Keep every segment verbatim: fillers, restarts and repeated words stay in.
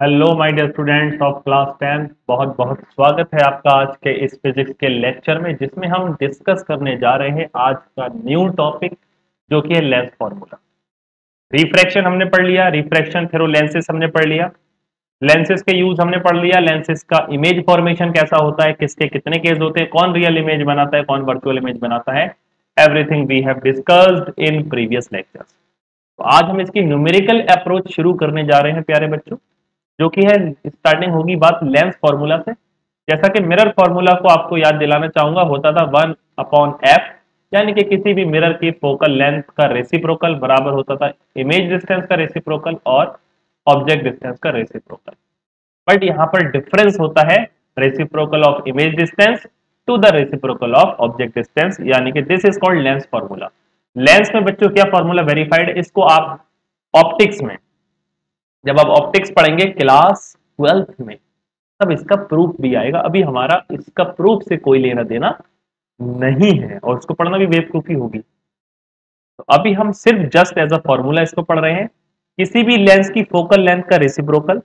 Hello my dear students of class ten. बहुत बहुत स्वागत है आपका आज के इस फिजिक्स के लेक्चर में, जिसमें हम डिस्कस करने जा रहे हैं आज का न्यू टॉपिक जो कि है लेंस फॉर्मूला। रिफ्रैक्शन हमने पढ़ लिया, रिफ्रैक्शन थ्रू लेंसेस हमने पढ़ लिया, लेंसेस के यूज हमने पढ़ लिया, लेंसेस का इमेज फॉर्मेशन कैसा होता है, किसके कितने केस होते हैं, कौन रियल इमेज बनाता है, कौन वर्चुअल इमेज बनाता है। Everything we have discussed in previous lectures. तो आज हम इसकी न्यूमेरिकल अप्रोच शुरू करने जा रहे हैं प्यारे बच्चों, जो कि है स्टार्टिंग होगी बात लेंस फॉर्मूला से। जैसा कि मिरर फॉर्मूला को आपको याद दिलाना चाहूंगा, होता था वन अपॉन एफ, यानी कि किसी भी मिरर की फोकल लेंथ का रेसिप्रोकल बराबर होता था इमेज डिस्टेंस का रेसिप्रोकल और ऑब्जेक्ट डिस्टेंस का रेसिप्रोकल। बट यहाँ पर डिफरेंस होता है reciprocal of image distance to the reciprocal of object distance, यानी कि this is called lens formula. Lens में बच्चों क्या फॉर्मूला वेरीफाइड है, इसको आप ऑप्टिक्स में जब आप ऑप्टिक्स पढ़ेंगे क्लास ट्वेल्थ में तब इसका प्रूफ भी आएगा। अभी हमारा इसका प्रूफ से कोई लेना देना नहीं है और इसको पढ़ना भी बेवकूफी होगी। तो अभी हम सिर्फ जस्ट एज अ फॉर्मूला इसको पढ़ रहे हैं। किसी भी लेंस की फोकल लेंथ का रेसिप्रोकल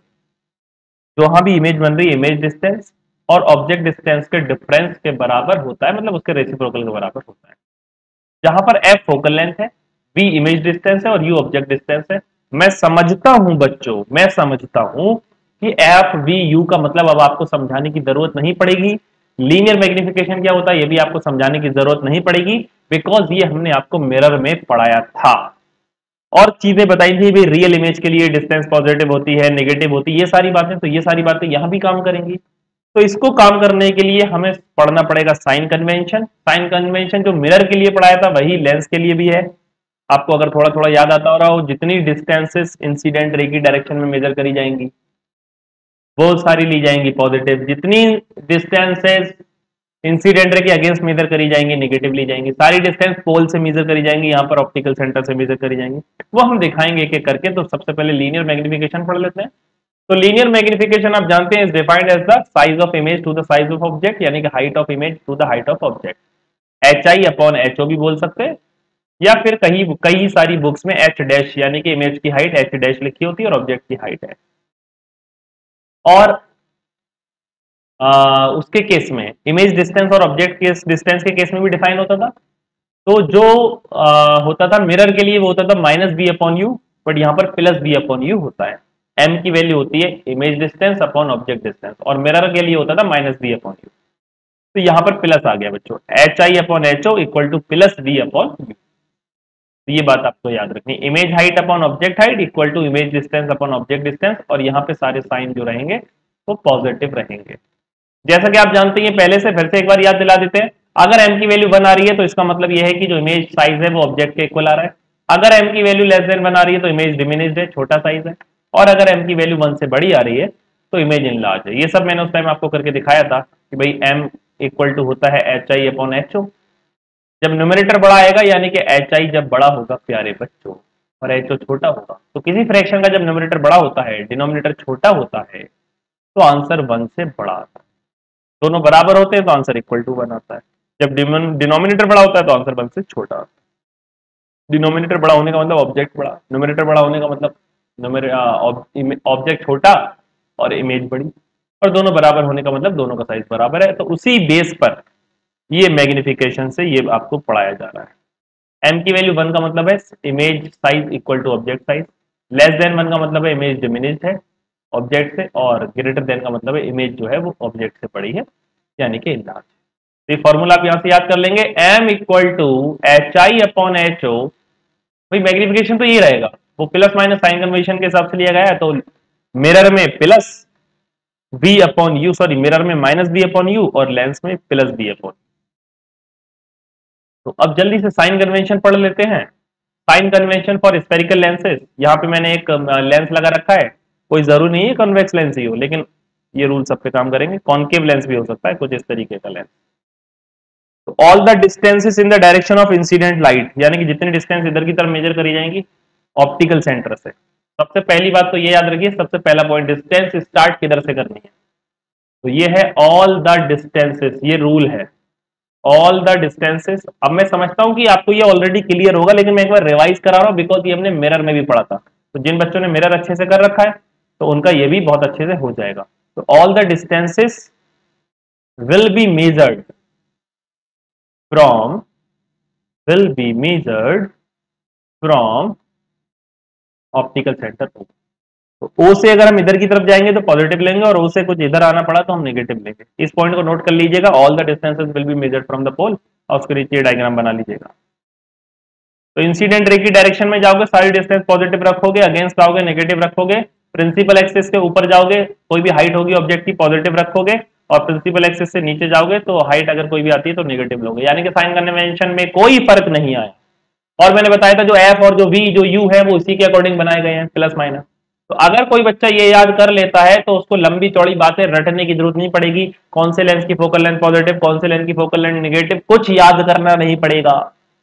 जहां भी इमेज बन रही है इमेज डिस्टेंस और ऑब्जेक्ट डिस्टेंस के डिफरेंस के बराबर होता है, मतलब उसके रेसिप्रोकल के बराबर होता है। जहां पर एफ फोकल लेंथ है, वी इमेज डिस्टेंस है और यू ऑब्जेक्ट डिस्टेंस है। मैं समझता हूं बच्चों, मैं समझता हूं कि एफ वी यू का मतलब अब आपको समझाने की जरूरत नहीं पड़ेगी। लीनियर मैग्निफिकेशन क्या होता है ये भी आपको समझाने की जरूरत नहीं पड़ेगी, बिकॉज ये हमने आपको मिरर में पढ़ाया था और चीजें बताई थी भी। रियल इमेज के लिए डिस्टेंस पॉजिटिव होती है, नेगेटिव होती है, ये सारी बातें, तो ये सारी बातें यहां भी काम करेंगी। तो इसको काम करने के लिए हमें पढ़ना पड़ेगा साइन कन्वेंशन। साइन कन्वेंशन जो मिरर के लिए पढ़ाया था वही लेंस के लिए भी है। आपको अगर थोड़ा थोड़ा याद आता हो रहा हो, जितनी डिस्टेंसेस इंसिडेंट रे की डायरेक्शन में मेजर करी जाएंगी वो सारी ली जाएंगी पॉजिटिव, जितनी डिस्टेंसेस इंसिडेंट रे के अगेंस्ट मेजर करी जाएंगी नेगेटिव ली जाएंगी, सारी डिस्टेंस पोल से मेजर करी जाएंगी, यहाँ पर ऑप्टिकल सेंटर से मेजर करी जाएंगी। वो हम दिखाएंगे एक एक करके। तो सबसे पहले लीनियर मैग्निफिकेशन पढ़ लेते हैं। तो लीनियर मैग्निफिकेशन आप जानते हैं is defined as the size of image to the size of object, यानी कि height of image to the height of object. H I upon H O भी बोल सकते हैं, या फिर कहीं कई सारी बुक्स में एच डैश, यानी कि इमेज की हाइट एच डैश लिखी होती है और ऑब्जेक्ट की हाइट है। और आ, उसके केस में इमेज डिस्टेंस और ऑब्जेक्ट के डिस्टेंस के केस में भी डिफाइन होता था। तो जो आ, होता था मिरर के लिए वो होता था minus B upon U, but यहाँ पर प्लस बी अपॉन यू होता है। एम की वैल्यू होती है image distance upon object distance, और मिरर के लिए होता था माइनस बी अपॉन यू। तो यहाँ पर प्लस आ गया बच्चों, H I upon H O equal to plus V upon you. तो ये बात आपको याद रखनी, image height upon object height equal to image distance upon object distance, और यहाँ पे सारे साइन जो रहेंगे वो पॉजिटिव रहेंगे। जैसा कि आप जानते हैं पहले से, फिर से एक बार याद दिला देते हैं। अगर m की वैल्यू वन आ रही है तो इसका मतलब यह है कि जो इमेज साइज है वो ऑब्जेक्ट के इक्वल आ रहा है। अगर m की वैल्यू लेस देन वन आ रही है तो इमेज डिमिनिश्ड है, छोटा साइज है। और अगर m की वैल्यू वन से बड़ी आ रही है तो इमेज इनलार्ज है। ये सब मैंने उस टाइम आपको करके दिखाया था कि भाई m इक्वल टू होता है H I upon H O. जब न्यूमरेटर बड़ा आएगा, यानी कि एच आई जब बड़ा होगा प्यारे बच्चों और एच ओ छोटा होगा, तो किसी फ्रैक्शन का जब न्यूमरेटर बड़ा होता है डिनोमिनेटर छोटा होता है तो आंसर वन से बड़ा आता है। दोनों बराबर होते हैं तो आंसर इक्वल टू वन आता है। जब डिनोमिनेटर बड़ा होता है तो आंसर वन से छोटा आता है। डिनोमिनेटर बड़ा होने का मतलब ऑब्जेक्ट बड़ा, न्यूमरेटर बड़ा होने का मतलब ऑब्जेक्ट छोटा और इमेज बड़ी, और दोनों बराबर होने का मतलब दोनों का साइज बराबर है। तो उसी बेस पर ये मैग्निफिकेशन से ये आपको पढ़ाया जा रहा है। m की वैल्यू वन का मतलब है image size equal to object size, less than one का मतलब है इमेज डिमिनिश्ड है ऑब्जेक्ट से, और ग्रेटर देन का मतलब है इमेज जो है वो ऑब्जेक्ट से बड़ी है, यानी कि इनलार्ज। तो ये फॉर्मूला आप यहां से याद कर लेंगे, m equal to H I upon H O. भाई मैग्निफिकेशन तो ये रहेगा, वो प्लस माइनस साइन कन्वेंशन के हिसाब से लिया गया है। तो मिरर में plus V upon U, sorry mirror में माइनस बी अपॉन यू और लेंस में प्लस बी अपॉन। तो अब जल्दी से साइन कन्वेंशन पढ़ लेते हैं। Sign convention for spherical lenses, यहाँ पे मैंने एक लेंस लगा रखा है। कोई जरूरी नहीं है कॉन्वेक्स लेंस ही हो, लेकिन ये रूल सब पे काम करेंगे। कॉन्केव लेंस भी हो सकता है, कुछ इस तरीके का लेंस। तो all the distances in the direction of incident light, यानी कि जितनी डिस्टेंस इधर की तरफ मेजर करी जाएंगी ऑप्टिकल सेंटर से। सबसे पहली बात तो ये याद रखिए, सबसे पहला पॉइंट डिस्टेंस स्टार्ट किधर से करनी है, तो ये है ऑल द डिस्टेंसेस, ये रूल है ऑल द डिस्टेंसेस। अब मैं समझता हूं कि आपको ये ऑलरेडी क्लियर होगा, लेकिन मैं एक बार रिवाइज करा रहा हूं बिकॉज ये हमने मिरर में भी पढ़ा था। तो जिन बच्चों ने मिरर अच्छे से कर रखा है तो उनका ये भी बहुत अच्छे से हो जाएगा। तो all the distances will be measured from will be measured from optical centre O. तो ओ से अगर हम इधर की तरफ जाएंगे तो पॉजिटिव लेंगे, और ओ से कुछ इधर आना पड़ा तो हम नेगेटिव लेंगे। इस पॉइंट को नोट कर लीजिएगा, all the distances will be measured from the pole, और उसके नीचे डायग्राम बना लीजिएगा। तो इंसिडेंट रे की डायरेक्शन में जाओगे, सारी डिस्टेंस पॉजिटिव रखोगे, अगेंस्ट आओगे नेगेटिव रखोगे, प्रिंसिपल एक्सिस के ऊपर जाओगे, कोई भी हाइट होगी ऑब्जेक्ट की पॉजिटिव रखोगे, और प्रिंसिपल एक्सिस से नीचे जाओगे तो हाइट अगर कोई भी आती है तो नेगेटिव लोगे, यानी कि साइन कन्वेंशन में कोई फर्क नहीं आया। और मैंने बताया था जो एफ और जो वी जो यू है वो इसी के अकॉर्डिंग बनाए गए हैं, प्लस माइनस। तो अगर कोई बच्चा ये याद कर लेता है तो उसको लंबी चौड़ी बातें रटने की जरूरत नहीं पड़ेगी, कौन से लेंस की फोकल लेंथ पॉजिटिव, कौन से लेंस की फोकल लेंथ नेगेटिव, कुछ याद करना नहीं पड़ेगा।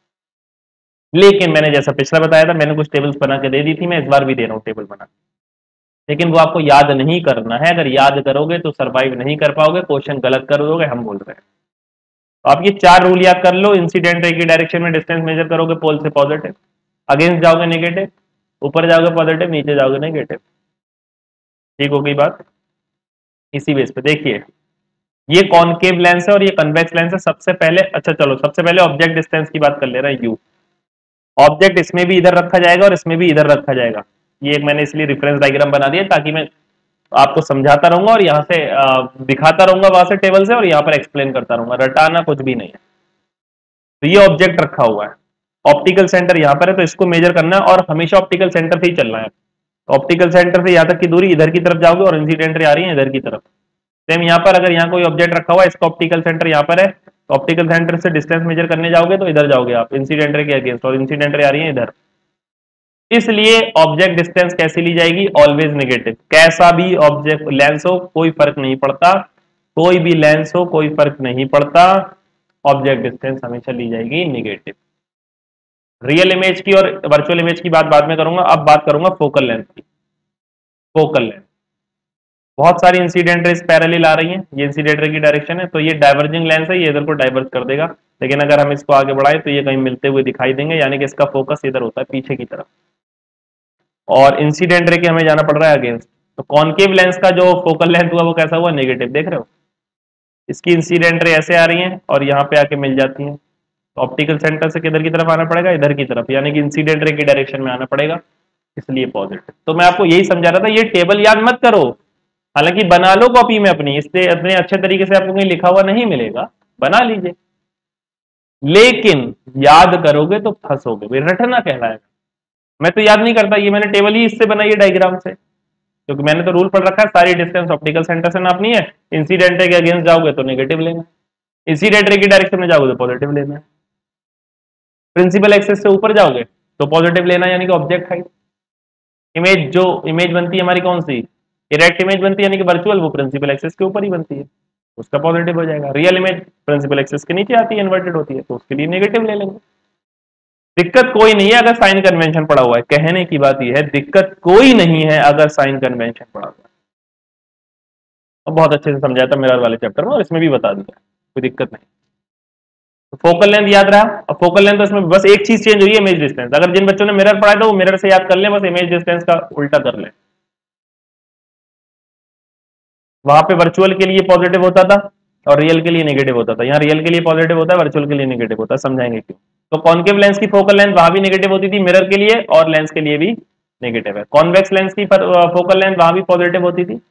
लेकिन मैंने जैसा पिछला बताया था, मैंने कुछ टेबल्स बना के दे दी थी, मैं इस बार भी दे रहा हूँ टेबल बना, लेकिन वो आपको याद नहीं करना है। अगर याद करोगे तो सरवाइव नहीं कर पाओगे, क्वेश्चन गलत कर दोगे, हम बोल रहे हैं। तो आप ये चार रूल याद कर लो। इंसिडेंट रे की डायरेक्शन में डिस्टेंस मेजर करोगे पोल से पॉजिटिव, अगेंस्ट जाओगे नेगेटिव, ऊपर जाओगे पॉजिटिव, नीचे जाओगे नेगेटिव। ठीक हो गई बात। इसी बेस पे देखिए, ये कॉनकेव लेंस है और ये कन्वेक्स लेंस है। सबसे पहले अच्छा चलो सबसे पहले ऑब्जेक्ट डिस्टेंस की बात कर ले रहा है यू। ऑब्जेक्ट इसमें भी इधर रखा जाएगा और इसमें भी इधर रखा जाएगा। ये एक मैंने इसलिए रेफरेंस डायग्राम बना दिया ताकि मैं आपको समझाता रहूंगा और यहाँ से दिखाता रहूंगा वहां से टेबल से, और यहाँ पर एक्सप्लेन करता रहूंगा, रटाना कुछ भी नहीं है। तो ये ऑब्जेक्ट रखा हुआ है, ऑप्टिकल सेंटर यहाँ पर है, तो इसको मेजर करना है और हमेशा ऑप्टिकल सेंटर से ही चलना है। ऑप्टिकल सेंटर से यहाँ तक की दूरी इधर की तरफ जाओगे और इंसिडेंट रे आ रही है इधर की तरफ। सेम यहाँ पर अगर यहाँ कोई ऑब्जेक्ट रखा हुआ है, इसका ऑप्टिकल सेंटर यहाँ पर है, तो ऑप्टिकल सेंटर से डिस्टेंस मेजर करने जाओगे तो इधर जाओगे आप इंसिडेंट रे के अगेंस्ट, और इंसिडेंट रे आ रही है इधर। इसलिए ऑब्जेक्ट डिस्टेंस कैसी ली जाएगी, ऑलवेज नेगेटिव। कैसा भी ऑब्जेक्ट लेंस हो कोई फर्क नहीं पड़ता, कोई भी लेंस हो कोई फर्क नहीं पड़ता, ऑब्जेक्ट डिस्टेंस हमेशा ली जाएगी नेगेटिव। रियल इमेज की और वर्चुअल इमेज की बात बाद में करूंगा, अब बात करूंगा फोकल लेंथ की। फोकल लेंथ, बहुत सारी इंसिडेंट रेस पैरेलल आ रही हैं, ये इंसिडेंट रे की डायरेक्शन है, तो ये डाइवर्जिंग लेंस है, ये इधर को डाइवर्ज कर देगा। लेकिन अगर हम इसको आगे बढ़ाएं तो ये कहीं मिलते हुए दिखाई देंगे, यानी कि इसका फोकस इधर होता है पीछे की तरफ, और इंसिडेंट रे के हमें जाना पड़ रहा है अगेंस्ट। तो कॉनकेव लेंस का जो फोकल लेंथ हुआ वो कैसा हुआ, नेगेटिव। देख रहे हो, इसकी इंसिडेंट रे ऐसे आ रही है और यहाँ पे आके मिल जाती है, तो ऑप्टिकल सेंटर से किधर की तरफ आना पड़ेगा, इधर की तरफ, यानी कि इंसिडेंट रे की डायरेक्शन में आना पड़ेगा, इसलिए पॉजिटिव। तो मैं आपको यही समझा रहा था, ये टेबल याद मत करो, हालांकि बना लो कॉपी में अपनी, इससे अपने अच्छे तरीके से आपको कहीं लिखा हुआ नहीं मिलेगा, बना लीजिए, लेकिन याद करोगे तो फंसोगे, वे रटना कहलाएगा। मैं तो याद नहीं करता, ये मैंने टेबल ही इससे बनाई है डायग्राम से, क्योंकि मैंने तो रूल पढ़ रखा है सारी डिस्टेंस ऑप्टिकल सेंटर से नापनी है, इंसिडेंट रे के अगेंस्ट जाओगे तो नेगेटिव लेना है, इंसिडेंट रे की डायरेक्शन में जाओगे तो पॉजिटिव लेना है, प्रिंसिपल एक्सिस से ऊपर जाओगे तो पॉजिटिव लेना है, यानी कि ऑब्जेक्ट हाइट। इमेज जो इमेज बनती है हमारी कौन सी, इरेक्ट इमेज बनती है, यानी कि वर्चुअल, वो प्रिंसिपल एक्सिस के ऊपर ही बनती है, उसका पॉजिटिव हो जाएगा। रियल इमेज प्रिंसिपल एक्सिस के नीचे आती है, इन्वर्टेड होती है, तो उसके लिए नेगेटिव ले लेंगे। दिक्कत कोई नहीं है अगर साइन कन्वेंशन पड़ा हुआ है, कहने की बात यह है दिक्कत कोई नहीं है अगर साइन कन्वेंशन पड़ा हुआ है। और बहुत अच्छे से समझाया था मिरर वाले चैप्टर में, और इसमें भी बता दिया, कोई दिक्कत नहीं। तो फोकल लेंथ याद रहा, और फोकल लेंथ तो इसमें बस एक चीज चेंज हुई है, इमेज डिस्टेंस। अगर जिन बच्चों ने मिरर पढ़ा है तो वो मिरर से याद कर ले, बस इमेज डिस्टेंस का उल्टा कर ले। वहां पे वर्चुअल के लिए पॉजिटिव होता था और रियल के लिए नेगेटिव होता था, यहाँ रियल के लिए पॉजिटिव होता है, वर्चुअल के लिए नेगेटिव होता है, समझाएंगे क्यों। तो कॉन्केव लेंस की फोकल लेंथ वहां भी नेगेटिव होती थी मिरर के लिए, और लेंस के लिए भी नेगेटिव है। कॉन्वेक्स लेंस की फोकल लेंथ वहां भी पॉजिटिव होती थी,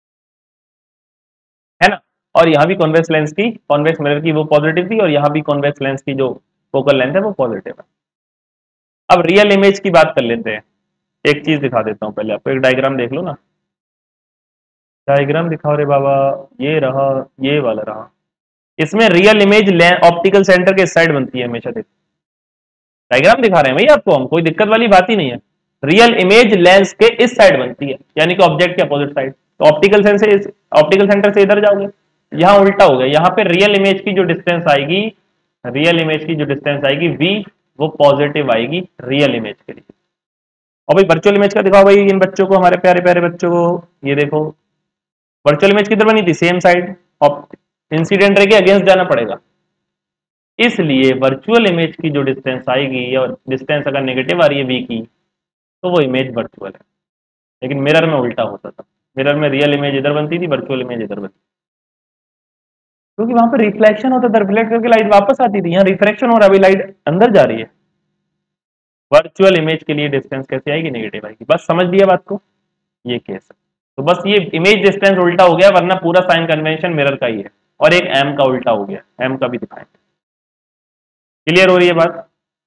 है ना, और यहाँ भी कॉन्वेक्स लेंस की, कॉन्वेक्स मिरर की वो पॉजिटिव थी, और यहाँ भी कॉन्वेक्स लेंस की जो फोकल लेंथ है वो पॉजिटिव है। अब रियल इमेज की बात कर लेते हैं। एक चीज दिखा देता हूँ पहले आपको, एक डायग्राम देख लो ना, डायग्राम दिखाओ रे बाबा, ये रहा, ये वाला रहा। इसमें रियल इमेज ऑप्टिकल सेंटर के इस साइड बनती है हमेशा, देखो डायग्राम दिखा रहे हैं भाई आपको हम, कोई दिक्कत वाली बात ही नहीं है। रियल इमेज लेंस के इस साइड बनती है, यानी कि ऑब्जेक्ट के अपोजिट साइड। तो ऑप्टिकल सेंस से ऑप्टिकल सेंटर से इधर जाओगे, यहाँ उल्टा हो गया, यहाँ पे रियल इमेज की जो डिस्टेंस आएगी, रियल इमेज की जो डिस्टेंस आएगी वी, वो पॉजिटिव आएगी रियल इमेज के लिए। और भाई वर्चुअल इमेज का दिखाओ भाई इन बच्चों को, हमारे प्यारे प्यारे बच्चों को, ये देखो वर्चुअल इमेज किधर बनी थी, सेम साइड, इंसिडेंट रे के अगेंस्ट जाना पड़ेगा, इसलिए वर्चुअल इमेज की जो डिस्टेंस आएगी, और डिस्टेंस अगर नेगेटिव आ रही है वी की, तो वो इमेज वर्चुअल है। लेकिन मिरर में उल्टा होता था, मिरर में रियल इमेज इधर बनती थी, वर्चुअल इमेज इधर बनती थी, क्योंकि वहां पर रिफ्लेक्शन होता था, रिफ्लेक्ट करके लाइट वापस आती थी, यहाँ रिफ्रैक्शन हो रहा है, अभी लाइट अंदर जा रही है। वर्चुअल इमेज के लिए डिस्टेंस कैसे आएगी, नेगेटिव आएगी। बस समझ लिया बात को, ये केस है। तो बस ये इमेज डिस्टेंस उल्टा हो गया, वरना पूरा साइन कन्वेंशन मिरर का ही है, और एक एम का उल्टा हो गया, एम का भी दिखाएंगे। क्लियर हो रही है बात?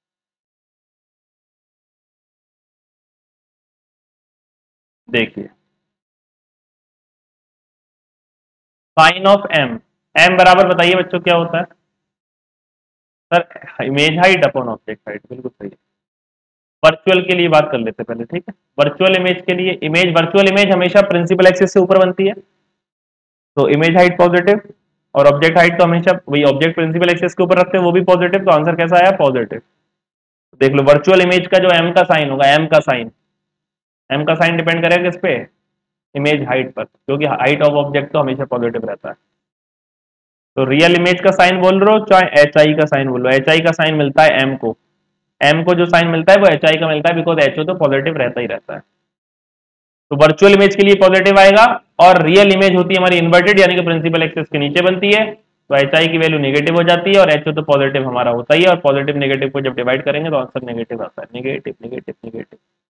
देखिए साइन ऑफ एम, एम बराबर बताइए बच्चों क्या होता है sir, image height upon object height, बिल्कुल सही है। वर्चुअल के लिए बात कर लेते हैं पहले, ठीक है। वर्चुअल इमेज के लिए, इमेज वर्चुअल इमेज हमेशा प्रिंसिपल एक्सिस से ऊपर बनती है, तो इमेज हाइट पॉजिटिव, और ऑब्जेक्ट हाइट तो हमेशा वही ऑब्जेक्ट प्रिंसिपल एक्सिस के ऊपर रखते हैं, वो भी पॉजिटिव, तो आंसर कैसा आया, पॉजिटिव। देख लो वर्चुअल इमेज का जो एम का साइन होगा, एम का साइन, एम का साइन डिपेंड करेगा किस पे, इमेज हाइट पर, क्योंकि हाइट ऑफ ऑब्जेक्ट तो हमेशा पॉजिटिव रहता है। तो रियल इमेज का साइन बोल रहे हो चाहे एच आई का साइन बोल रहे हो, एच आई का साइन मिलता है एम को, एम को जो साइन मिलता है वो एच आई का मिलता है, बिकॉज एच ओ तो पॉजिटिव रहता ही रहता है। तो वर्चुअल इमेज के लिए पॉजिटिव आएगा, और रियल इमेज होती है हमारी इन्वर्टेड, यानी कि प्रिंसिपल एक्सिस के नीचे बनती है, तो एच आई की वैल्यू नेगेटिव हो जाती है, और एच ओ तो पॉजिटिव हमारा होता ही है, और पॉजिटिव नेगेटिव को जब डिवाइड करेंगे तो आंसर नेगेटिव आता है, नेगेटिव नेगेटिव नेगेटिव।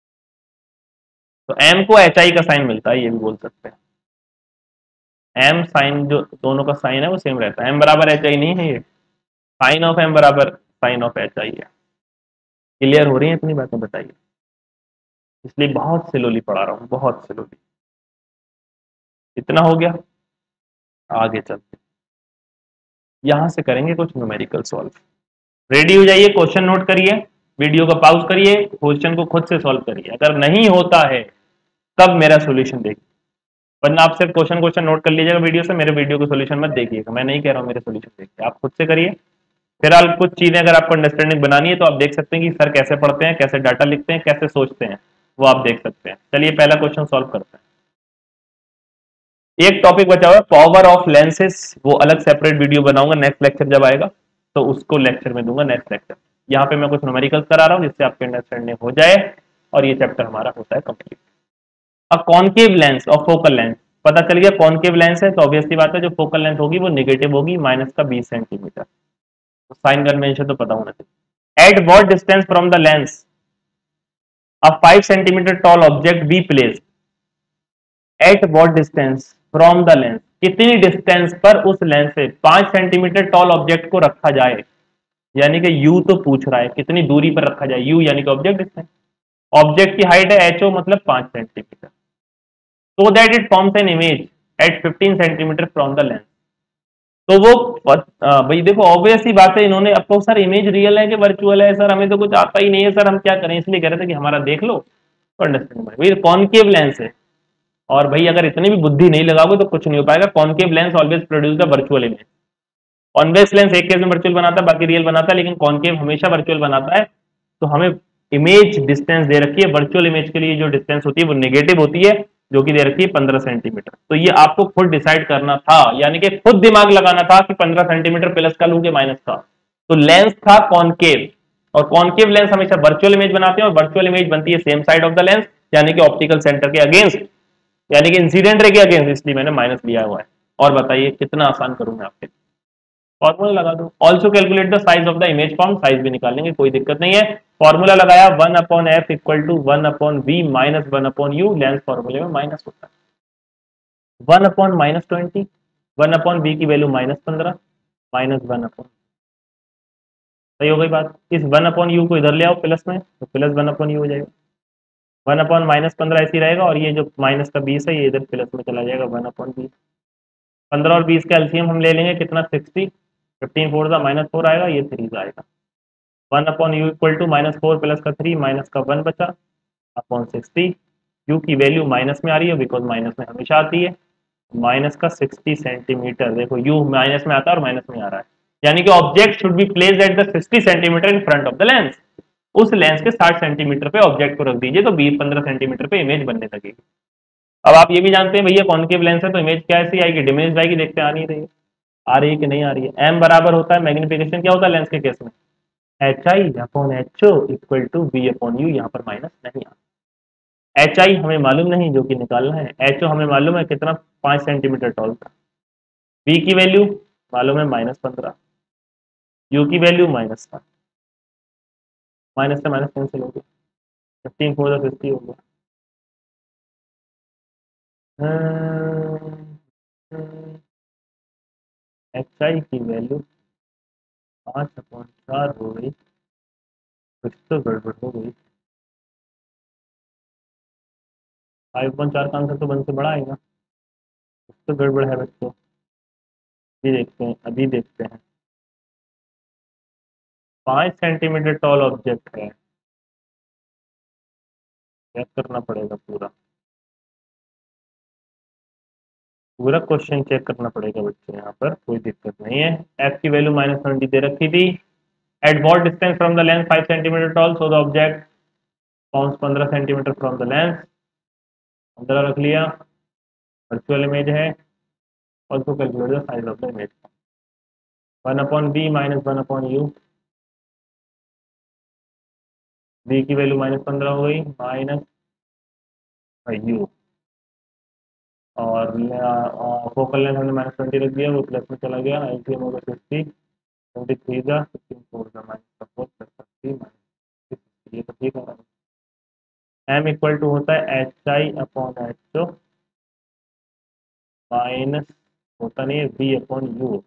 तो एम को एच आई का साइन मिलता है, ये भी बोल सकते हैं। एम साइन जो दोनों का साइन है वो सेम रहता है, एम बराबर एच आई नहीं है, ये साइन ऑफ एम बराबर साइन ऑफ एच आई है। क्लियर हो रही है इतनी बातें, बताइए। इसलिए बहुत स्लोली पढ़ा रहा हूँ, बहुत स्लोली। इतना हो गया, आगे चलते, यहां से करेंगे कुछ न्यूमेरिकल सॉल्व। रेडी हो जाइए, क्वेश्चन नोट करिए, वीडियो को पॉज करिए, क्वेश्चन को खुद से सॉल्व करिए, अगर नहीं होता है तब मेरा सॉल्यूशन देखिए, वरना आप सिर्फ क्वेश्चन क्वेश्चन नोट कर लीजिएगा वीडियो से, मेरे वीडियो को सॉल्यूशन मत देखिएगा, मैं नहीं कह रहा हूँ मेरे सॉल्यूशन देखिए, आप खुद से करिए। फिलहाल कुछ चीजें अगर आपको अंडरस्टैंडिंग बनानी है तो आप देख सकते हैं कि सर कैसे पढ़ते हैं, कैसे डाटा लिखते हैं, कैसे सोचते हैं, वो आप देख सकते हैं। चलिए पहला क्वेश्चन सॉल्व करते हैं। एक टॉपिक बचा हुआ है पावर ऑफ लेंसेस, वो अलग सेपरेट वीडियो बनाऊंगा नेक्स्ट लेक्चर जब आएगा, तो उसको लेक्चर में दूंगा नेक्स्ट लेक्चर। यहाँ पे मैं कुछ न्यूमेरिकल्स करा रहा हूँ जिससे आपके अंडरस्टैंडिंग हो जाए, और ये चैप्टर हमारा होता है कंप्लीट। अ कॉनकेव लेंस और फोकल लेंथ, पता चल गया कॉनकेव लेंस है तो ऑब्वियसली बात है जो फोकल लेंथ होगी वो नेगेटिव होगी, माइनस का बीस सेंटीमीटर, तो साइन कन्वेंशन तो पता होना चाहिए। At what distance from the lens a five centimetre tall object be place, at what distance from the lens, कितनी डिस्टेंस पर उस लेंस से पांच सेंटीमीटर टॉल ऑब्जेक्ट को रखा जाए, यानी कि यू तो पूछ रहा है कितनी दूरी पर रखा जाए, यू यानी कि ऑब्जेक्ट डिस्टेंस, ऑब्जेक्ट की हाइट है एच ओ मतलब पांच centimetre, so that it forms an image at fifteen centimetre from the lens. तो वो अ, भाई देखो ऑब्वियस ही बात है, इन्होंने आपको सर इमेज रियल है कि वर्चुअल है, सर हमें तो कुछ आता ही नहीं है, सर हम क्या करें, इसलिए कह रहे थे कि हमारा देख लो तो अंडरस्टैंड भाई कॉनकेव लेंस है, और भाई अगर इतनी भी बुद्धि नहीं लगाओगे तो कुछ नहीं हो पाएगा। Concave lens always produce the virtual image, convex lens एक केस में वर्चुअल बनाता है बाकी रियल बनाता है, लेकिन कॉनकेव हमेशा वर्चुअल बनाता है। तो हमें इमेज डिस्टेंस दे रखी है, वर्चुअल इमेज के लिए जो डिस्टेंस होती है वो नेगेटिव होती है, जो कि दे रखी है पंद्रह सेंटीमीटर। तो ये आपको खुद डिसाइड करना था, यानी कि खुद दिमाग लगाना था कि पंद्रह सेंटीमीटर प्लस का लूं कि माइनस का। तो लेंस था कॉनकेव, और कॉनकेव लेंस हमेशा वर्चुअल इमेज बनाते हैं, और वर्चुअल इमेज बनती है same side of the lens, यानी कि ऑप्टिकल सेंटर के अगेंस्ट, यानी कि इंसिडेंट रे के अगेंस्ट, इसलिए मैंने माइनस लिया हुआ है। और बताइए कितना आसान करूं मैं आपके लिए, फॉर्मूला लगा दो। Also calculate the size of the image form, size भी निकाल लेंगे, कोई दिक्कत नहीं है। फॉर्मूला लगाया one upon F equal to one upon we minus one upon U, lens फॉर्मूले में माइनस होता है, one upon minus twenty, one upon V की वैल्यू माइनस पंद्रह, माइनस वन अपॉन, सही हो गई बात। इस वन अपॉन यू को इधर ले आओ प्लस में, तो प्लस वन अपॉन यू हो जाएगा, वन अपॉन माइनस पंद्रह ऐसी रहेगा, और ये जो माइनस का बीस है ये इधर प्लस में चला जाएगा, वन अपॉन बीस। पंद्रह और बीस का एलसीएम हम ले लेंगे कितना, सिक्सटी, फिफ्टीन फोर का माइनस फोर आएगा, ये थ्री आएगा, one upon U equal to minus four plus का थ्री, माइनस का वन बचा अपॉन सिक्सटी, यू की वैल्यू माइनस में आ रही है बिकॉज माइनस में हमेशा आती है, माइनस का सिक्सटी सेंटीमीटर, देखो यू माइनस में आता है और माइनस में आ रहा है, यानी कि object should be placed at the sixty centimetre in front of the lens, उस लेंस के साठ सेंटीमीटर पे ऑब्जेक्ट को रख दीजिए, तो बीस पंद्रह सेंटीमीटर पे इमेज बनने लगेगी। अब आप ये भी जानते हैं भैया कॉनकेव लेंस है तो इमेज कैसी आएगी, डिमेज आएगी, देखते आ नहीं रही है, आ रही है कि नहीं आ रही है। एम बराबर होता है मैग्निफिकेशन क्या होता है लेंस के केस में, H I upon H O equal to V upon U, यहाँ पर माइनस नहीं आता, एच आई हमें मालूम नहीं, जो कि निकालना है। एच ओ हमें मालूम है कितना, पांच सेंटीमीटर टॉल था। बी की वैल्यू मालूम है माइनस पंद्रह, यू की वैल्यू माइनस था, माइनस से माइनस कैंसिल हो गया, फिफ्टीन फोर फिफ्टी हो गया। एच आई की वैल्यू पाँच अपॉइंट चार हो गई, कुछ तो गड़बड़ हो गई। फाइव अपॉइंट चार का आंसर तो वन से बड़ा आएगा, कुछ तो गड़बड़ है बच्चों। अभी देखते हैं, अभी देखते हैं। पाँच सेंटीमीटर टॉल ऑब्जेक्ट है, चेक करना पड़ेगा पूरा, पूरा क्वेश्चन चेक करना पड़ेगा बच्चों। यहाँ पर कोई दिक्कत नहीं है। एफ की वैल्यू माइनस ट्वेंटी दे रखी थी। At what distance from the lens five centimetre tall, so the object bounce पंद्रह सेंटीमीटर फ्रॉम द लेंस, पंद्रह रख लिया। वर्चुअल इमेज है, also calculate the size of the image. One upon V minus one upon U, V की value minus पंद्रह हो गई, minus U, और फोकल लेंथ हमने माइनस ट्वेंटी रख दिया, वो प्लस में चला गया। एलसीएम होगा फिफ्टी, ट्वेंटी थ्री का फिफ्टीन फोर का minus four plus thirty minus, ये तो ठीक है। एम इक्वल टू होता है H I upon H o minus, होता नहीं है, v upon u.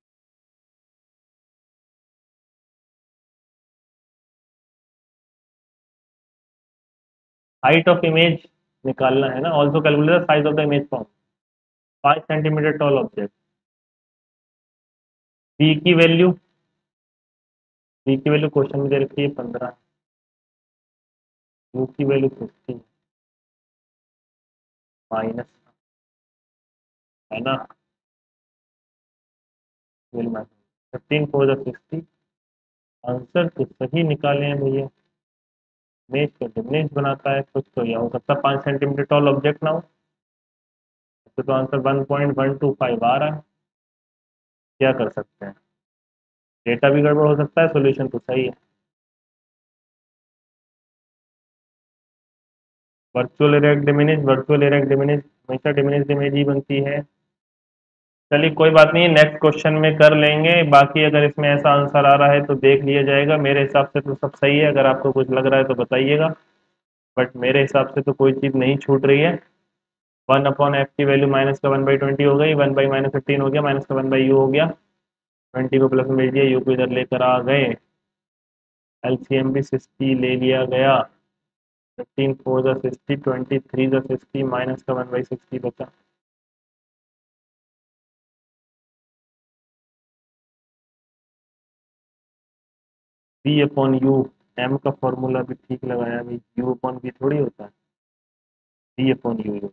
Height of image निकालना है ना, also calculate the size of the image form. Five centimetre tall object, v की वैल्यू, बी की वैल्यू क्वेश्चन में दे रखी है पंद्रह, यू की वैल्यू फिफ्टीन माइनस, है ना, fifteen four the sixty. Answer तो सही निकाले हैं भैया, इमेज को डिमिनिश बनाता है कुछ, तो यह हो सकता है पाँच सेंटीमीटर टॉल ऑब्जेक्ट ना हो, तो, तो answer one point one two five आ रहा है। क्या कर सकते हैं, डेटा भी गड़बड़ हो सकता है, सोल्यूशन तो सही है। Virtual erect diminish, virtual erect diminish हमेशा डिमिनिश इमेज ही बनती है। चलिए कोई बात नहीं, नेक्स्ट क्वेश्चन में कर लेंगे। बाकी अगर इसमें ऐसा आंसर आ रहा है तो देख लिया जाएगा। मेरे हिसाब से तो सब सही है, अगर आपको कुछ लग रहा है तो बताइएगा, बट मेरे हिसाब से तो कोई चीज़ नहीं छूट रही है। वन अपॉन एफ की वैल्यू माइनस का वन बाई ट्वेंटी हो गई, वन बाई माइनस फिफ्टीन हो गया, माइनस का वन बाई यू हो गया, ट्वेंटी को प्लस में भेज दिया, यू को इधर लेकर आ गए, एलसीएम भी सिक्सटी ले लिया गया, fifteen four the sixty, twenty three the sixty, minus का वन बाई सिक्सटी बचा। बी अपॉन यू, एम का फॉर्मूला भी ठीक लगाया भाई, यू अपॉन बी थोड़ी होता है, बी अपॉन यू।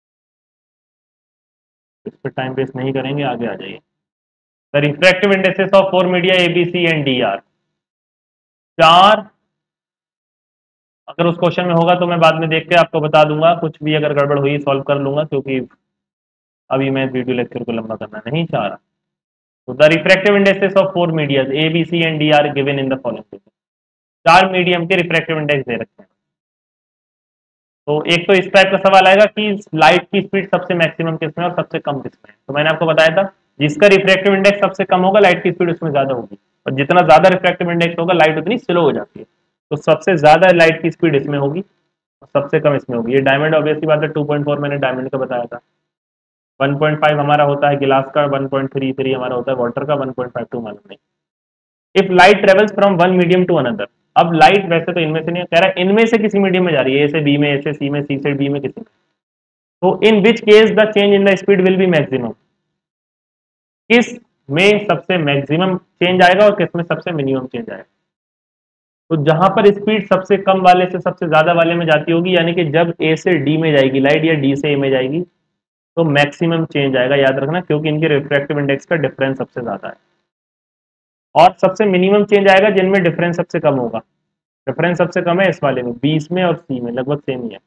इस पर टाइम वेस्ट नहीं करेंगे, आगे आ जाइए। The refractive indexes of four media A B C and D are. चार, अगर उस क्वेश्चन में होगा तो मैं बाद में देख के आपको बता दूंगा, कुछ भी अगर गड़बड़ हुई सॉल्व कर लूंगा, क्योंकि अभी मैं वीडियो लेक्चर को लंबा करना नहीं चाह रहा। तो the refractive indexes of four media A B C and D are given in the following. चार मीडियम के रिफ्रैक्टिव इंडेक्स दे रखे हैं। तो एक तो इस टाइप का सवाल आएगा कि लाइट की स्पीड सबसे मैक्सिमम किसमें और सबसे कम किसमें है। तो मैंने आपको बताया था, जिसका रिफ्रैक्टिव इंडेक्स सबसे कम होगा लाइट की स्पीड उसमें ज्यादा होगी, और जितना ज्यादा रिफ्रैक्टिव इंडेक्स होगा लाइट उतनी स्लो हो जाती है। तो सबसे ज्यादा लाइट की स्पीड इसमें होगी और सबसे कम इसमें होगी। ये डायमंड ऑब्वियसली बात है, टू पॉइंट फोर मैंने डायमंड का बताया था। वन पॉइंट फाइव हमारा होता है गिलास का, वन पॉइंट थ्री थ्री हमारा होता है वाटर का, वन पॉइंट फाइव टू मालूम नहीं। If light travels from one medium to another, अब लाइट वैसे तो इनमें से नहीं कह रहा है, इनमें से किसी मीडियम में जा रही है, ए से बी में, ए से सी में, सी से डी में, किसी में, तो in which case the change in the speed will be maximum. किस में सबसे मैक्सिमम चेंज आएगा और किस में सबसे मिनिमम चेंज आएगा। तो जहां पर स्पीड सबसे कम वाले से सबसे ज्यादा वाले में जाती होगी, यानी कि जब ए से डी में जाएगी लाइट या डी से ए में जाएगी, तो मैक्सिमम चेंज आएगा, याद रखना, क्योंकि इनके रिफ्रैक्टिव इंडेक्स का डिफरेंस सबसे ज्यादा है। और सबसे मिनिमम चेंज आएगा जिनमें डिफरेंस सबसे कम होगा। डिफरेंस सबसे कम है इस वाले में, बीस में और सी में लगभग सेम ही है।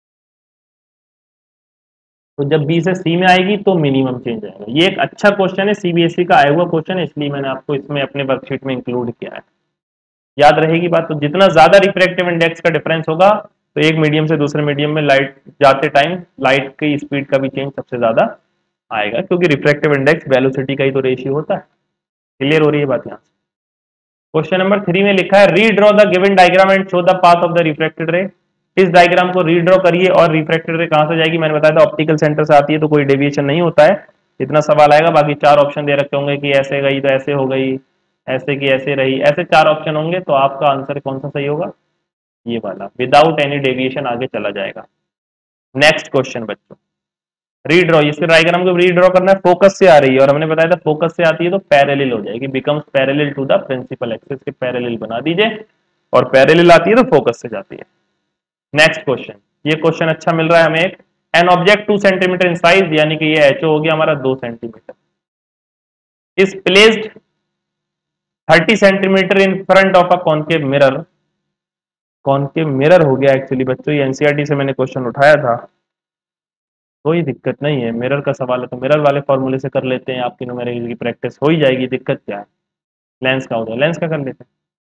तो जब बी से सी में आएगी तो मिनिमम चेंज आएगा। ये एक अच्छा क्वेश्चन है, सीबीएसई का आया हुआ क्वेश्चन है, इसलिए मैंने आपको इसमें अपने वर्कशीट में इंक्लूड किया है। याद रहेगी बात। तो जितना ज्यादा रिफ्रैक्टिव इंडेक्स का डिफरेंस होगा तो एक मीडियम से दूसरे मीडियम में लाइट जाते टाइम लाइट की स्पीड का भी चेंज सबसे ज्यादा आएगा, क्योंकि रिफ्रैक्टिव इंडेक्स वेलोसिटी का ही तो रेशियो होता है। क्लियर हो रही है बात यहाँ से? क्वेश्चन नंबर थ्री में लिखा है redraw the given diagram and show the path of the refracted ray. इस डायग्राम को रीड्रॉ करिए और रिफ्रैक्टेड रे कहां से जाएगी, मैंने बताया था ऑप्टिकल सेंटर से आती है, तो कोई डेविएशन नहीं होता है। इतना सवाल आएगा, बाकी चार ऑप्शन दे रखे होंगे कि ऐसे गई तो ऐसे हो गई, ऐसे की ऐसे रही, ऐसे चार ऑप्शन होंगे, तो आपका आंसर कौन सा सही होगा, ये वाला, विदाउट एनी डेविएशन आगे चला जाएगा। नेक्स्ट क्वेश्चन बच्चों, रीड्रॉ, इसके डायग्राम को रीड्रॉ करना है, फोकस से आ रही है और हमने बताया था फोकस से आती है तो पैरेलल हो जाएगी, becomes parallel to the principal axis के पैरेलल बना दीजिए, और पैरेलल आती है तो फोकस से जाती है। नेक्स्ट क्वेश्चन, ये क्वेश्चन अच्छा मिल रहा है हमें, एक an object two centimetre in size, यानी कि ये एचओ हो गया हमारा दो centimetre, is placed thirty centimetre in front of a concave mirror. Concave mirror हो गया एक्चुअली बच्चों, ये एनसीईआरटी से मैंने क्वेश्चन उठाया था, कोई दिक्कत नहीं है, मिरर का सवाल है तो मिरर वाले फॉर्मूले से कर लेते हैं, आपकी न्यूमेरिकल की प्रैक्टिस हो ही जाएगी, दिक्कत क्या है। लेंस का होता है, लेंस का कर लेते हैं।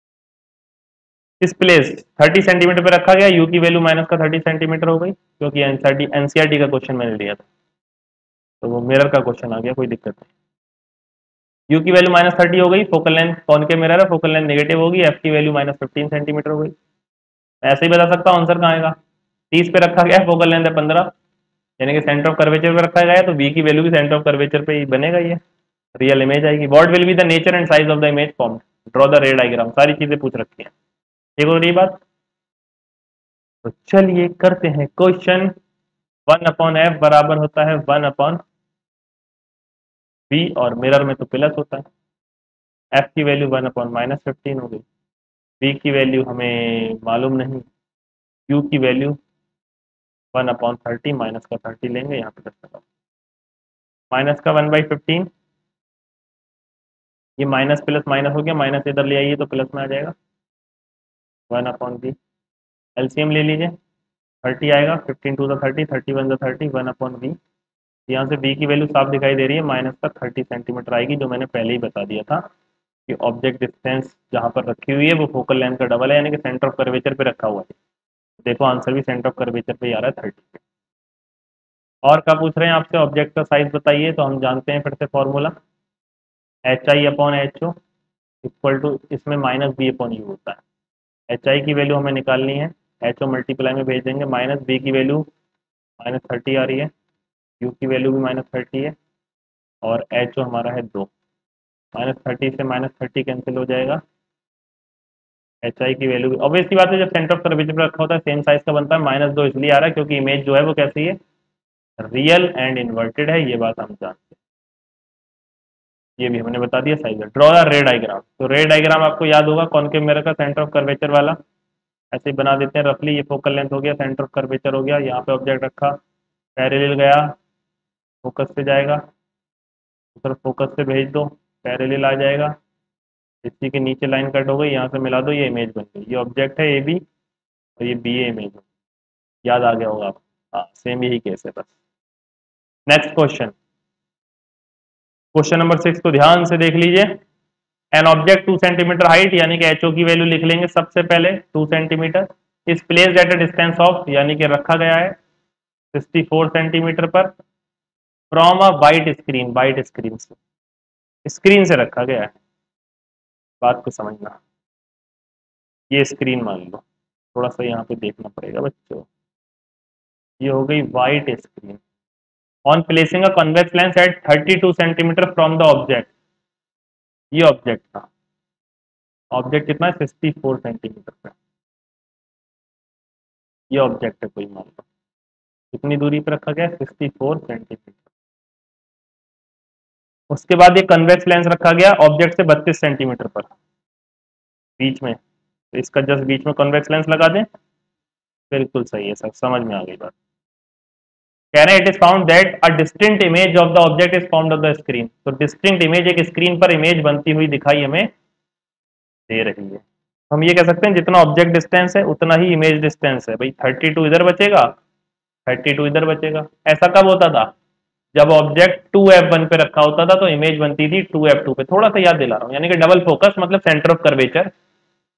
इस प्लेस थर्टी सेंटीमीटर पे रखा गया, यू की वैल्यू माइनस का थर्टी सेंटीमीटर हो गई, क्योंकि एनसीईआरटी एनसीईआरटी का क्वेश्चन मैंने लिया था, तो वो मिरर का क्वेश्चन आ गया, कोई दिक्कत नहीं। यू की वैल्यू माइनस थर्टी हो गई, फोकल लेंथ कॉनकेव मिरर है, फोकल लेंथ नेगेटिव होगी, एफ की वैल्यू माइनस फिफ्टीन सेंटीमीटर हो गई। ऐसे ही बता सकता हूँ आंसर कहाँ आएगा, तीस पे रखा गया, फोकल लेंथ है पंद्रह, यानी कि सेंटर ऑफ कर्वेचर पे रखा गया है, तो बी की वैल्यू भी सेंटर ऑफ कर्वेचर पे ही बनेगा, ये रियल इमेज आएगी। What will be the nature and size of the image formed, draw the ray diagram, सारी चीजें पूछ रखी हैं, ठीक हो रही बात। तो चलिए करते हैं क्वेश्चन, वन अपॉन एफ बराबर होता है वन अपॉन बी, और मिरर में तो प्लस होता है, एफ की value one upon minus fifteen हो गई, बी की वैल्यू हमें मालूम नहीं, यू की value one upon thirty, minus का थर्टी लेंगे, यहाँ पे प्लस लगा, माइनस का वन बाई फिफ्टीन, ये माइनस प्लस माइनस हो गया, माइनस इधर ले आइए तो प्लस में आ जाएगा, वन अपॉन बी, एलसीएम ले लीजिए, थर्टी आएगा, fifteen two the thirty, thirty one the thirty, one upon v, यहाँ से बी की वैल्यू साफ दिखाई दे रही है, माइनस का थर्टी सेंटीमीटर आएगी, जो मैंने पहले ही बता दिया था कि ऑब्जेक्ट डिस्टेंस जहाँ पर रखी हुई है वो फोकल लेंथ का डबल है, यानी कि सेंटर ऑफ कर्वेचर पे रखा हुआ है। देखो आंसर भी सेंटर ऑफ कर्वेचर पे ही आ रहा है, थर्टी पे। और क्या पूछ रहे हैं आपसे, ऑब्जेक्ट का साइज बताइए, तो हम जानते हैं फिर से formula, h I upon H O equal to, इसमें माइनस बी अपॉन यू होता है। एच आई की वैल्यू हमें निकालनी है, एच ओ मल्टीप्लाई में भेज देंगे, माइनस बी की वैल्यू माइनस थर्टी आ रही है, यू की वैल्यू भी माइनस थर्टी है, और एच ओ हमारा है दो, माइनस थर्टी से माइनस थर्टी कैंसिल हो जाएगा, एच आई की वैल्यू भी ऑब्वियसली बात है, जब सेंटर ऑफ कर्वेचर पर रखा होता है सेम साइज का बनता है, माइनस दो इसलिए आ रहा है क्योंकि इमेज जो है वो कैसी है, रियल एंड इन्वर्टेड है, ये बात हम जानते हैं, ये भी हमने बता दिया size. Draw the ray diagram, तो रे डायग्राम आपको याद होगा कॉनकेव मिरर का सेंटर ऑफ कर्वेचर वाला, ऐसे ही बना देते हैं रफली, ये फोकल लेंथ हो गया, सेंटर ऑफ कर्वेचर हो गया, यहाँ पे ऑब्जेक्ट रखा, पैरेलल गया, फोकस से जाएगा, उधर फोकस से भेज दो, पैरेलल आ जाएगा, इसी के नीचे लाइन कट हो गई, यहाँ से मिला दो, ये इमेज बन गई, ये ऑब्जेक्ट है ए बी और ये बी ए इमेज, याद आ गया होगा आपको, हाँ सेम यही केस है बस। Next question, question number six को ध्यान से देख लीजिए, an object two centimetre height, यानी कि एचओ की वैल्यू लिख लेंगे सबसे पहले टू सेंटीमीटर, इस place at a distance of, यानी कि रखा गया है सिक्सटी फोर सेंटीमीटर पर, from a white screen, white screen से, स्क्रीन से रखा गया है, बात को समझना, ये स्क्रीन मान लो, थोड़ा सा यहाँ पे देखना पड़ेगा बच्चों, ये हो गई white screen, on placing a convex lens at thirty two centimetre from the object, ये ऑब्जेक्ट था, ऑब्जेक्ट कितना है सिक्सटी फोर सेंटीमीटर पे, ये ऑब्जेक्ट है कोई मान लो, कितनी दूरी पे रखा गया सिक्सटी फोर सेंटीमीटर, उसके बाद ये कन्वेक्स लेंस रखा गया ऑब्जेक्ट से बत्तीस सेंटीमीटर पर बीच में, तो इसका जस्ट बीच में कन्वेक्स लेंस लगा दें, बिल्कुल सही है सर, समझ में आ गई बात। कह रहे हैं it is found that a distinct image of the object is found of the screen, तो डिस्टिंक्ट इमेज, एक स्क्रीन पर इमेज बनती हुई दिखाई हमें दे रही है, हम ये कह सकते हैं जितना ऑब्जेक्ट डिस्टेंस है उतना ही इमेज डिस्टेंस है, भाई थर्टी टू इधर बचेगा, थर्टी टू इधर बचेगा, ऐसा कब होता था, जब ऑब्जेक्ट टू एफ वन पे रखा होता था तो इमेज बनती थी टू एफ टू पे, थोड़ा सा याद दिला रहा हूँ, यानी कि डबल फोकस मतलब सेंटर ऑफ कर्वेचर,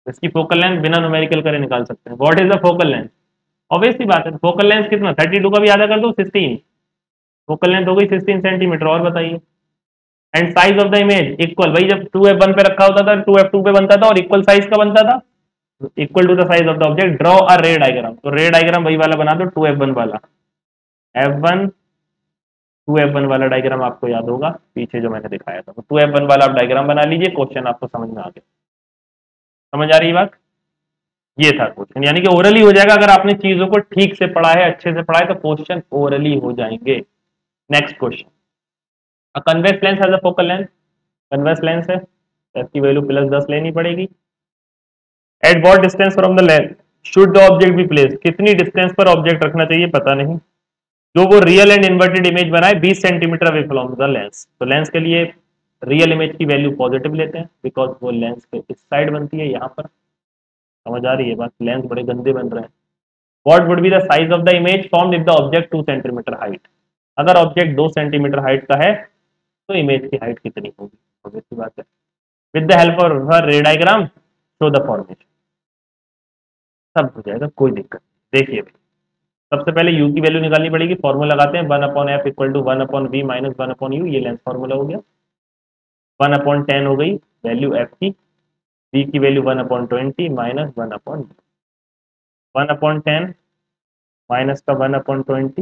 इसकी फोकल लेंथ बिना न्यूमेरिकल करे निकाल सकते हैं। What is the focal length? Obviously बात है, फोकल लेंथ कितना, थर्टी टू का भी आधा कर दो सिक्सटीन, फोकल लेंथ हो गई सिक्सटीन सेंटीमीटर। और बताइए, and size of the image equal, भाई जब टू एफ वन पे रखा होता था टू एफ टू पे बनता था, और इक्वल साइज का बनता था, equal to the size of the object, draw a ray diagram. तो रे डायग्राम वही वाला बना दो, टू एफ वन वाला, f one two f one वाला डायग्राम आपको याद होगा पीछे जो मैंने दिखाया था। तो टू एफ वन वाला आप डायग्राम बना लीजिए, क्वेश्चन आपको समझ में आ गया। समझ आ रही बात? ये था क्वेश्चन, यानी कि ओरली हो जाएगा। अगर आपने चीजों को ठीक से पढ़ा है, अच्छे से पढ़ा है, तो क्वेश्चन ओरली हो जाएंगे। Next question, a convex lens has a focal length, convex lens है, इसकी वैल्यू प्लस दस लेनी पड़ेगी। At what distance from the lens should the object be place, कितनी डिस्टेंस पर ऑब्जेक्ट रखना चाहिए पता नहीं। जो वो रियल एंड इन्वर्टेड इमेज बनाए बीस centimetre away from the lens. तो लेंस के लिए रियल इमेज की वैल्यू पॉजिटिव लेते हैं, बिकॉज वो लेंस के इस साइड बनती है, यहाँ पर। समझ आ रही है बात? लेंस बड़े गंदे बन रहे हैं। What would be the size of the image formed if the object two centimetre height, अगर ऑब्जेक्ट दो सेंटीमीटर हाइट का है तो इमेज की हाइट कितनी होगी? ऑब्वियसली बात है। With the help of ray diagram show the formation, सब हो जाएगा, कोई दिक्कत नहीं। देखिए भाई, सबसे पहले u की वैल्यू निकालनी पड़ेगी, फॉर्मूला लगाते हैं, one upon F equal to one upon we minus one upon u, ये लेंथ फॉर्मूला हो गया। वन अपॉन टेन हो गई वैल्यू एफ की, v की value one upon twenty minus one upon one upon ten minus का one upon twenty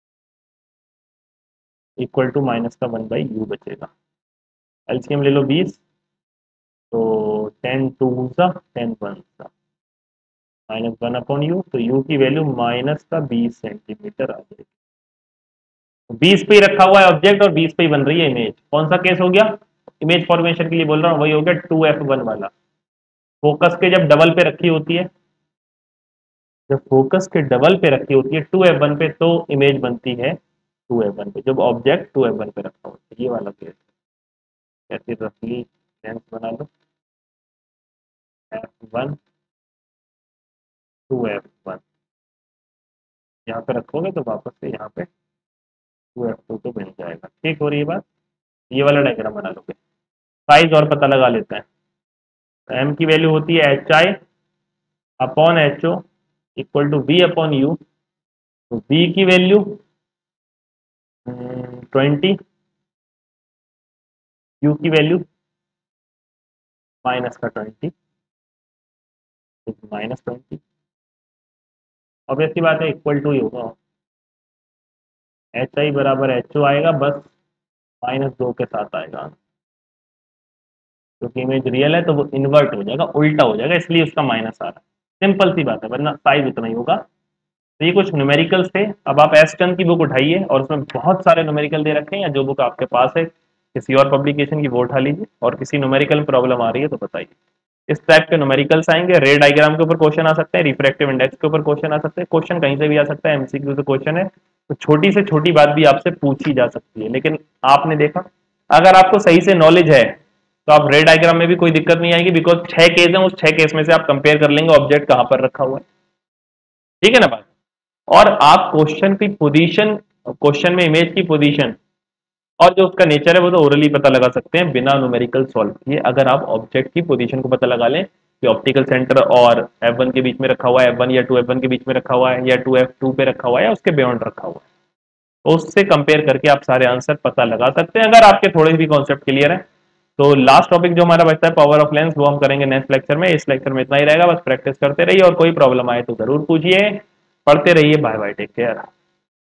equal to minus का one by u बचेगा। एलसीएम ले लो बीस, तो टेन टू सा टेन वन सा माइनस वन अपॉन यू, तो यू की वैल्यू माइनस का बीस सेंटीमीटर आ जाएगी। बीस पे ही रखा हुआ है ऑब्जेक्ट और बीस पे ही बन रही है इमेज। कौन सा केस हो गया? इमेज फॉर्मेशन के लिए बोल रहा हूँ, वही हो गया टू एफ वन वाला। फोकस के जब डबल पे रखी होती है, जब फोकस के डबल पे रखी होती है टू एफ वन पे, तो इमेज बनती है टू एफ वन पे, जब ऑब्जेक्ट टू एफ वन पे रखा होता है। ये वाला केस ऐसे रफली लेंस बना लो, f one two f one, यहाँ पे रखोगे तो वापस से यहाँ पे टू एफ टू तो बन जाएगा। ठीक हो रही है बात? ये वाला डायग्राम बना लोगे। साइज और पता लगा लेते हैं। एम की वैल्यू होती है H I upon H O equal to v upon you. तो वी की वैल्यू ट्वेंटी, यू की वैल्यू माइनस का ट्वेंटी, माइनस ट्वेंटी। अब ऐसी बात है, इक्वल टू ही होगा, एच आई बराबर एच ओ आएगा, बस माइनस दो के साथ आएगा, क्योंकि इमेज रियल है तो वो इन्वर्ट हो जाएगा, उल्टा हो जाएगा, इसलिए उसका माइनस आ रहा है। सिंपल सी बात है, वरना साइज उतना ही होगा। तो ये कुछ न्यूमेरिकल्स थे। अब आप एस्टन की बुक उठाइए और उसमें बहुत सारे न्यूमेरिकल दे रखे हैं, या जो बुक आपके पास है किसी और पब्लिकेशन की वो उठा लीजिए, और किसी न्यूमेरिकल में प्रॉब्लम आ रही है तो बताइए। इस टाइप के न्यूमेरिकल्स आएंगे, रे डायग्राम के ऊपर क्वेश्चन आ सकते हैं, रिफ्रैक्टिव इंडेक्स के ऊपर क्वेश्चन आ सकते हैं, क्वेश्चन कहीं से भी आ सकता है, एमसीक्यू से क्वेश्चन है, तो छोटी से छोटी बात भी आपसे पूछी जा सकती है। लेकिन आपने देखा, अगर आपको सही से नॉलेज है तो आप रे डायग्राम में भी कोई दिक्कत नहीं आएगी, बिकॉज छह केस है, उस छह केस में से आप कंपेयर कर लेंगे ऑब्जेक्ट कहां पर रखा हुआ है। ठीक है ना बात? और आप क्वेश्चन की पोजीशन, क्वेश्चन में इमेज की पोजीशन और जो उसका नेचर है वो तो ओरली पता लगा सकते हैं बिना न्यूमेरिकल सॉल्व किए। अगर आप ऑब्जेक्ट की पोजीशन को पता लगा लें कि ऑप्टिकल सेंटर और एफ वन के बीच में रखा हुआ है, एफ वन या टू एफ वन के बीच में रखा हुआ है, या टू एफ टू पे रखा हुआ है, या उसके बियॉन्ड रखा हुआ है, तो उससे कंपेयर करके आप सारे आंसर पता लगा सकते हैं, अगर आपके थोड़े भी कॉन्सेप्ट क्लियर है। तो लास्ट टॉपिक जो हमारा बचता है पावर ऑफ लेंस, वो हम करेंगे नेक्स्ट लेक्चर में। इस लेक्चर में इतना ही रहेगा, बस प्रैक्टिस करते रहिए, और कोई प्रॉब्लम आए तो जरूर पूछिए। पढ़ते रहिए। Bye bye, take care.